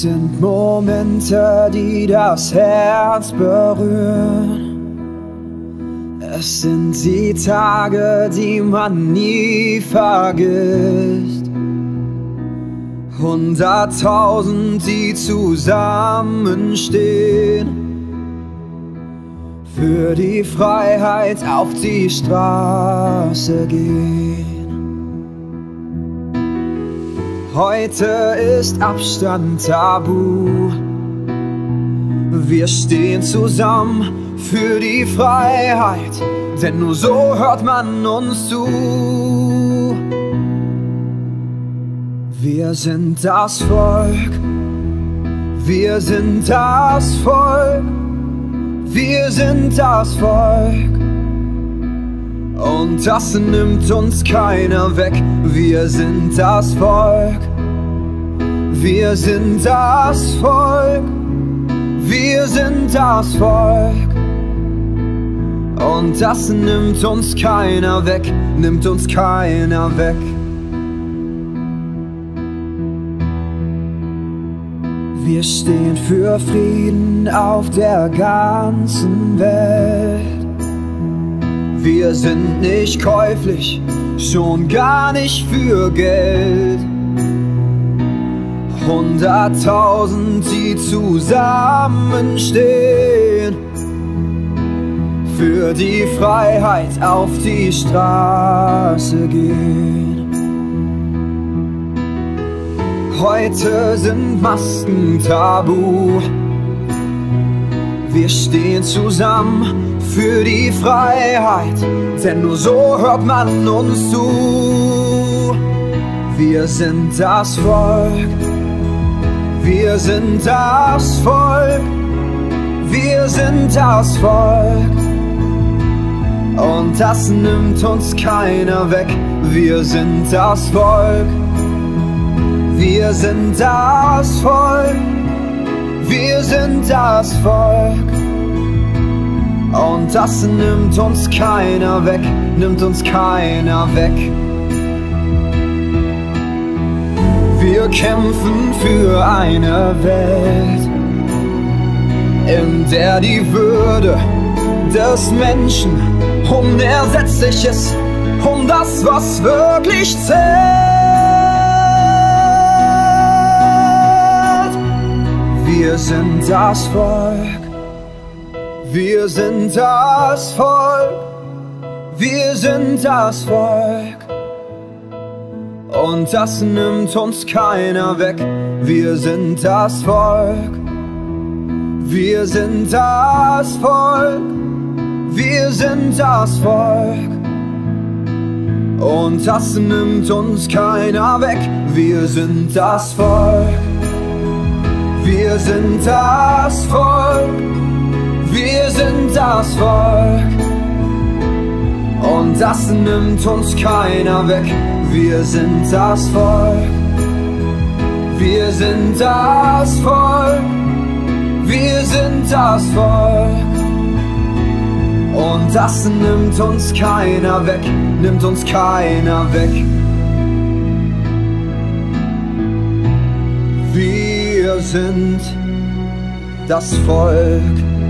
Es sind Momente, die das Herz berühren. Es sind die Tage, die man nie vergisst. 100.000, die zusammenstehen, für die Freiheit auf die Straße gehen. Heute ist Abstand tabu. Wir stehen zusammen für die Freiheit, denn nur so hört man uns zu. Wir sind das Volk, wir sind das Volk, wir sind das Volk. Und das nimmt uns keiner weg. Wir sind das Volk, wir sind das Volk, wir sind das Volk. Und das nimmt uns keiner weg, nimmt uns keiner weg. Wir stehen für Frieden auf der ganzen Welt. Wir sind nicht käuflich, schon gar nicht für Geld. 100.000, die zusammenstehen, für die Freiheit auf die Straße gehen. Heute sind Masken tabu. Wir stehen zusammen für die Freiheit, denn nur so hört man uns zu. Wir sind das Volk, wir sind das Volk, wir sind das Volk. Und das nimmt uns keiner weg. Wir sind das Volk, wir sind das Volk, wir sind das Volk. Und das nimmt uns keiner weg, nimmt uns keiner weg. Wir kämpfen für eine Welt, in der die Würde des Menschen unersetzlich ist, um das, was wirklich zählt. Wir sind das Volk, wir sind das Volk, wir sind das Volk. Und das nimmt uns keiner weg. Wir sind das Volk, wir sind das Volk, wir sind das Volk. Und das nimmt uns keiner weg. Wir sind das Volk, wir sind das Volk, wir sind das Volk. Und das nimmt uns keiner weg. Wir sind das Volk, wir sind das Volk, wir sind das Volk. Und das nimmt uns keiner weg, nimmt uns keiner weg. Wir sind das Volk.